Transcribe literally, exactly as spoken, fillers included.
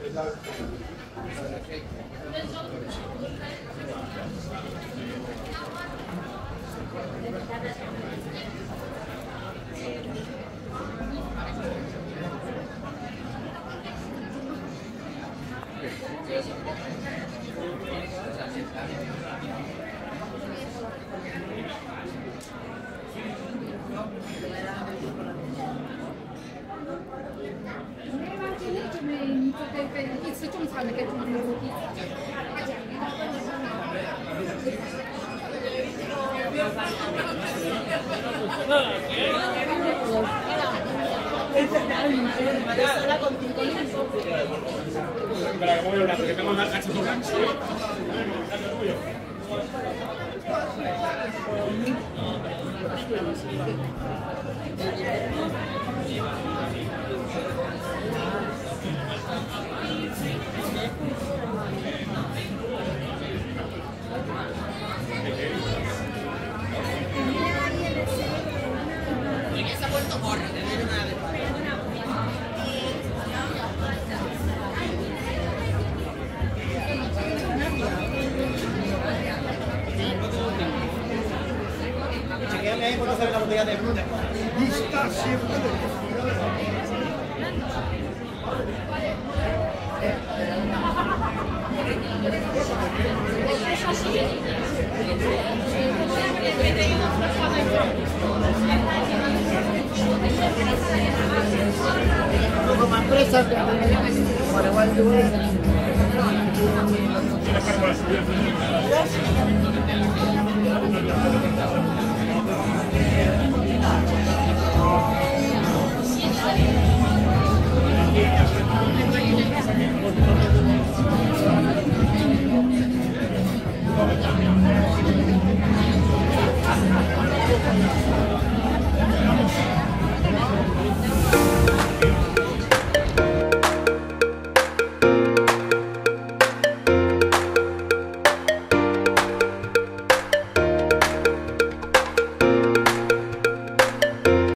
一次种草的给种子一 Chequeame ahí cuando sale la botella de Bruna. Lista siempre. Como más presa, por igual que voy. Thank you.